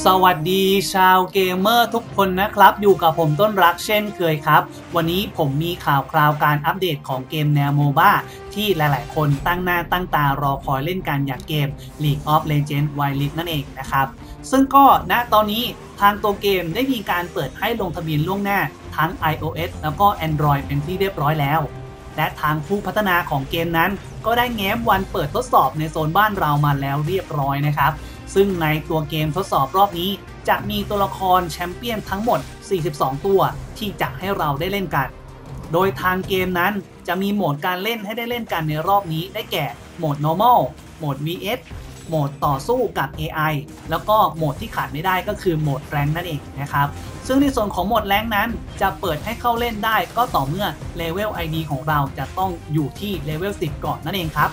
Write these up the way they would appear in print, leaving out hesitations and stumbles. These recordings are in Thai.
สวัสดีชาวเกมเมอร์ทุกคนนะครับอยู่กับผมต้นรักเช่นเคยครับวันนี้ผมมีข่าวคราวการอัปเดตของเกมแนวโมบ้าที่หลายๆคนตั้งหน้าตั้งตารอคอยเล่นกันอย่างเกม League of Legends Wild Rift นั่นเองนะครับซึ่งก็ณตอนนี้ทางตัวเกมได้มีการเปิดให้ลงทะเบียนล่วงหน้าทั้ง iOS แล้วก็ Android เป็นที่เรียบร้อยแล้วและทางผู้พัฒนาของเกมนั้นก็ได้แง้มวันเปิดทดสอบในโซนบ้านเรามาแล้วเรียบร้อยนะครับซึ่งในตัวเกมทดสอบรอบนี้จะมีตัวละครแชมเปี้ยนทั้งหมด42ตัวที่จะให้เราได้เล่นกันโดยทางเกมนั้นจะมีโหมดการเล่นให้ได้เล่นกันในรอบนี้ได้แก่โหมด normal โหมด vs โหมดต่อสู้กับ AI แล้วก็โหมดที่ขาดไม่ได้ก็คือโหมดแรงนั่นเองนะครับซึ่งในส่วนของโหมดแรงนั้นจะเปิดให้เข้าเล่นได้ก็ต่อเมื่อเลเวล ID ของเราจะต้องอยู่ที่เลเวล10ก่อนนั่นเองครับ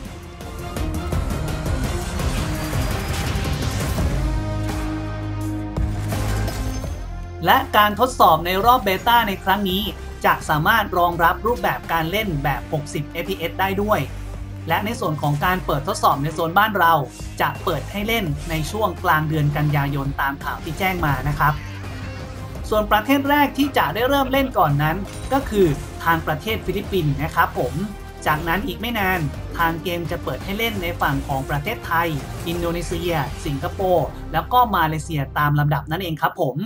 และการทดสอบในรอบเบต้าในครั้งนี้จะสามารถรองรับรูปแบบการเล่นแบบ60 fps ได้ด้วยและในส่วนของการเปิดทดสอบในโซนบ้านเราจะเปิดให้เล่นในช่วงกลางเดือนกันยายนตามข่าวที่แจ้งมานะครับส่วนประเทศแรกที่จะได้เริ่มเล่นก่อนนั้นก็คือทางประเทศฟิลิปปินส์นะครับผมจากนั้นอีกไม่นานทางเกมจะเปิดให้เล่นในฝั่งของประเทศไทยอินโดนีเซียสิงคโปร์แล้วก็มาเลเซียตามลำดับนั่นเองครับผม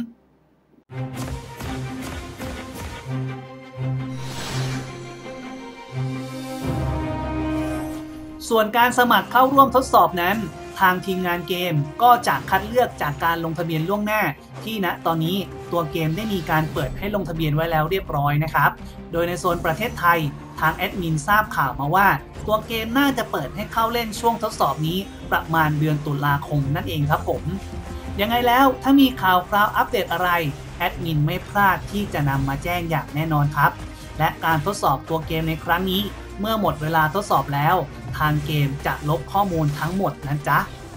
ส่วนการสมัครเข้าร่วมทดสอบนั้นทางทีมงานเกมก็จะคัดเลือกจากการลงทะเบียนล่วงหน้าที่ณตอนนี้ตัวเกมได้มีการเปิดให้ลงทะเบียนไว้แล้วเรียบร้อยนะครับโดยในโซนประเทศไทยทางแอดมินทราบข่าวมาว่าตัวเกมน่าจะเปิดให้เข้าเล่นช่วงทดสอบนี้ประมาณเดือนตุลาคมนั่นเองครับผมยังไงแล้วถ้ามีข่าวคราวอัปเดตอะไรแอดมินไม่พลาดที่จะนำมาแจ้งอย่างแน่นอนครับและการทดสอบตัวเกมในครั้งนี้เมื่อหมดเวลาทดสอบแล้วทางเกมจะลบข้อมูลทั้งหมดนะจ๊ะ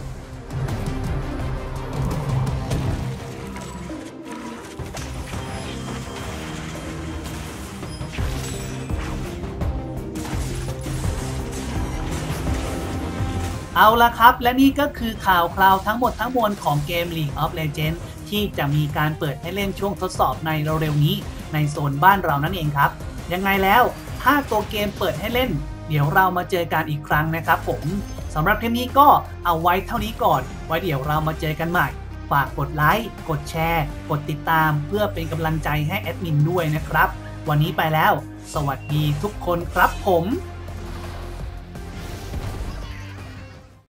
เอาละครับและนี่ก็คือข่าวคราวทั้งหมดทั้งมวลของเกม League of Legends ที่จะมีการเปิดให้เล่นช่วงทดสอบในเร็วๆนี้ในโซนบ้านเรานั่นเองครับยังไงแล้วถ้าตัวเกมเปิดให้เล่นเดี๋ยวเรามาเจอกันอีกครั้งนะครับผมสำหรับคลิปนี้ก็เอาไว้เท่านี้ก่อนไว้เดี๋ยวเรามาเจอกันใหม่ฝากกดไลค์กดแชร์กดติดตามเพื่อเป็นกำลังใจให้แอดมินด้วยนะครับวันนี้ไปแล้วสวัสดีทุกคนครับผม